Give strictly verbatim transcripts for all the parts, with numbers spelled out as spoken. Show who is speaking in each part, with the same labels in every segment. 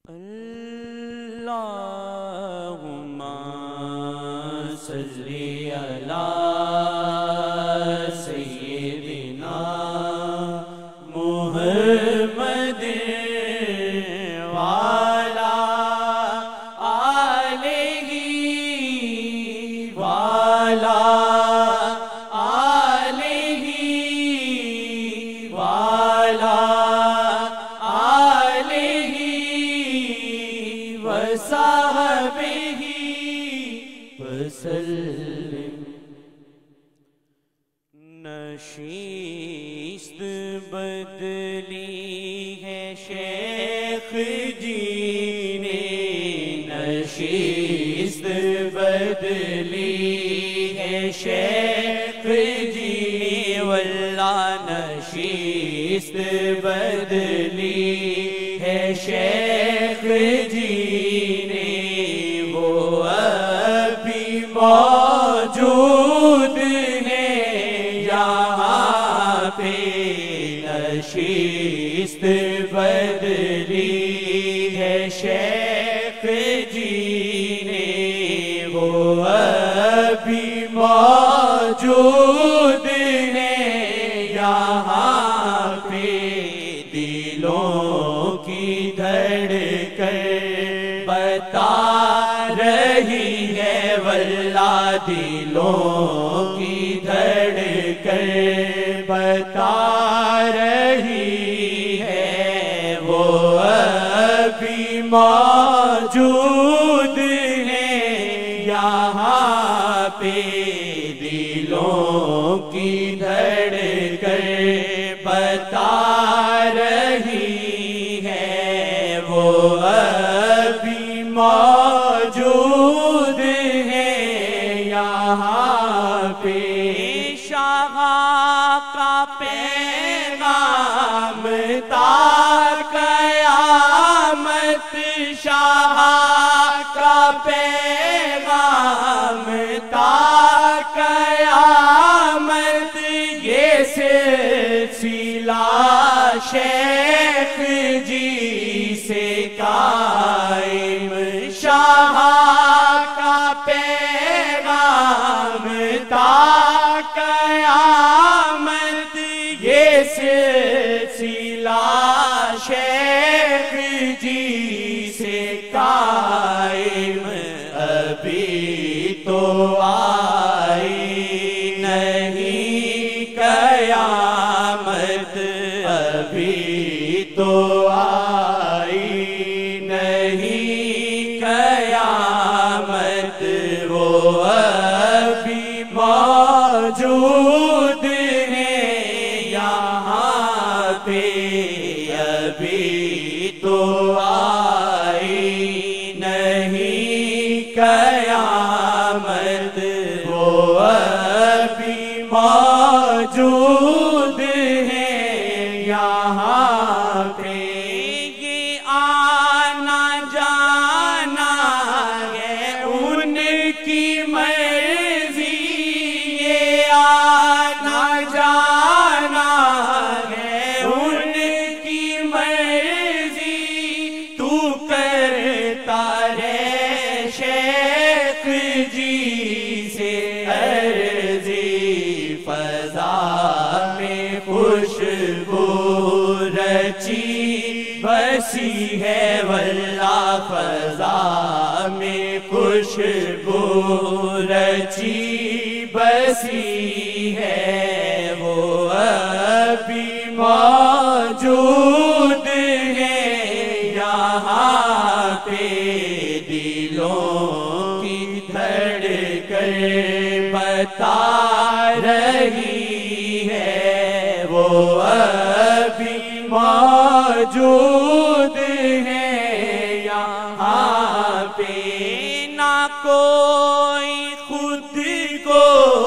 Speaker 1: اللہم صلی علی سیدنا محمد وعلی آلہ وعلی آلہ وعلی وصحبہ وسلم۔ نشست بدلی ہے شیخ جی نے، نشست بدلی ہے شیخ جی، واللہ نشست بدلی ہے شیخ جی نے، وہ ابھی موجود ہیں یہاں پہ، نشست بدلی ہے شیخ جی نے، وہ ابھی موجود ہیں یہاں پہ، دلوں کی دھڑکن بتا رہی ہے، واللہ دلوں کی دھڑکن بتا رہی ہے، وہ ابھی موجود ہیں یہاں پہ، دلوں کی دھڑکن بتا رہی ہے، وہ ابھی موجود ہیں یہاں پہ، شاہ کا پیغام تا قیامت، شاہ کا پیغام تا قیامت، یہ سلسلہ شیخ جی سے قائم، شاہ کا پیغام تا قیامت، یہ سلسلہ شیخ جی سے قائم، ابھی تو آئی نہیں قیامت، ابھی تو آئی نہیں قیامت، وہ ابھی موجود ہیں یہاں پہ، ابھی تو آئی نہیں قیامت، وہ ابھی موجود ہیں یہاں پہ، یہ آنا جانا ہے ان کی مرضی، یہ آنا جانا ہے ان کی مرضی، تو کرتا رہے شیخ جی سے عرضی، فضا میں خوشبو رچی بسی ہے، واللہ فضا میں خوشبو رچی بسی ہے، وہ ابھی موجود ہیں یہاں پہ، دلوں کی دھڑکن بتا رہی ہے، وہ ابھی موجود ہیں یہاں پہ، نہ کوئی خود کو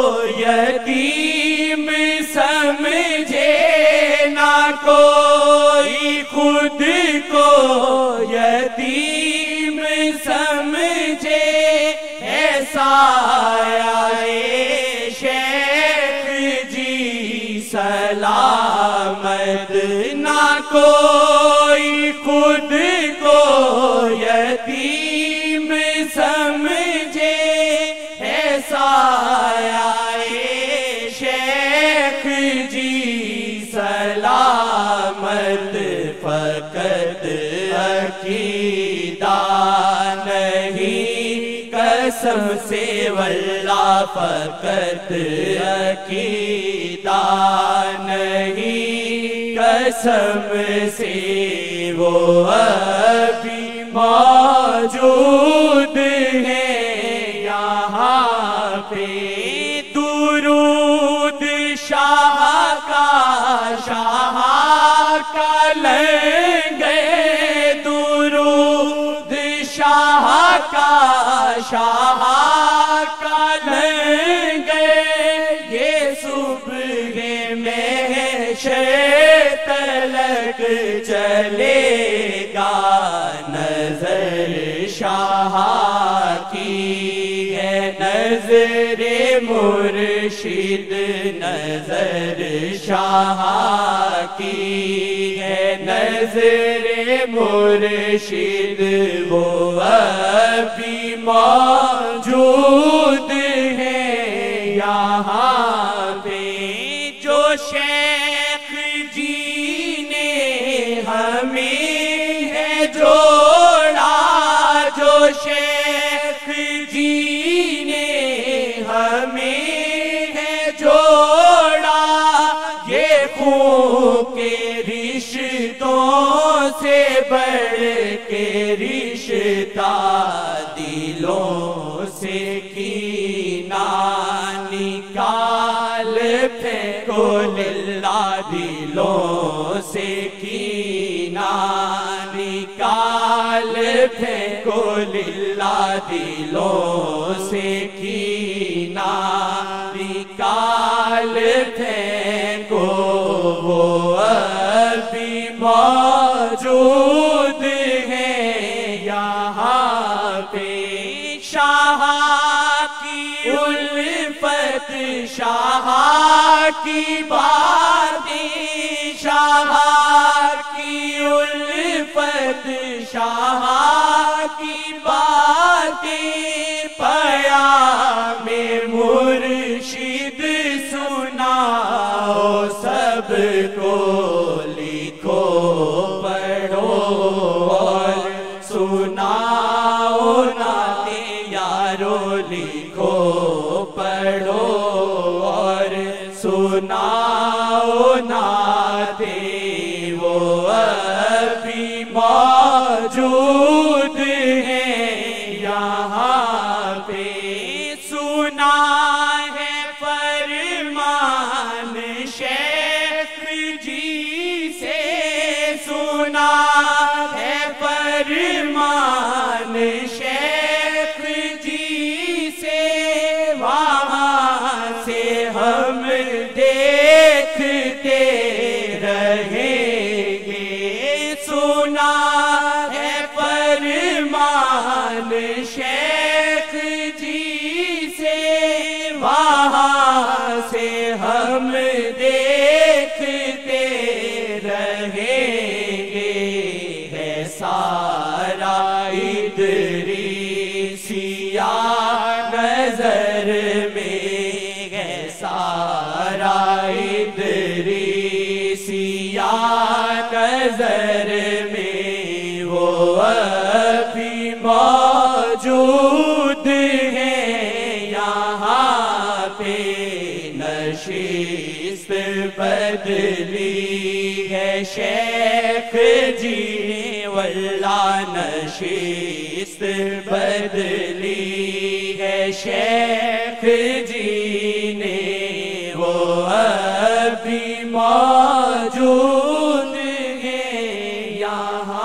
Speaker 1: یتیم سمجھے، نہ کوئی خود کو یتیم سمجھے، ایسا شیخ جی سلامت، نہ کوئی خود کو فقط عقیدہ نہیں، قسم سے واللہ فقط عقیدہ نہیں، قسم سے وہ ابھی موجود ہے یہاں پہ۔ درود شاہ کا شاہ کا لیں گے، درود شاہ کا شاہ کا لیں گے، یہ صبح محشر تلک چلے گا۔ نظر شاہ کی ہے نظر مرشد، نظر شاہ کی ہے نظر مرشد، وہ ابھی موجود ہے یہاں پہ۔ جو شیخ جی نے ہمیں ہے جوڑا، جو شیخ جی نے ہمیں ہے جوڑا، یہ خون کے رشتوں سے بڑھ کے رشتہ، دلوں سے کینہ نکال پھینکو للہ، دلوں سے کینہ نکال پھینکو للہ، دلوں سے کینہ نکال پھینکو، وہ ابھی موجود ہے یہاں پہ۔ شاہ کی الفت، شاہ کی باتیں، شاہ کی الفت، شاہ کی باتیں، پیام مرشد سناؤ سب کو، لکھو پڑھو اور سناؤ نعت یارو، لکھو پڑھو اور سناؤ نعت، وہ ابھی موجود ہے یہاں پہ۔ سنا ہے فرمان شیخ جی سے، سنا ہے فرمان شیخ جی سے، وہاں سے ہم دیکھتے رہیں گے۔ سنا ہے فرمان شیخ جی سے، وہاں سے ہم دیکھتے رہیں گے۔ ہے سارا ادریسیہ نظر میں، ہے سارا ادریسیہ نظر میں، وہ ابھی موجود ہے یہاں پہ۔ نشست بدلی ہے شیخ جی نے واللہ، نشست بدلی ہے شیخ جی نے، وہ ابھی موجود ہے یہاں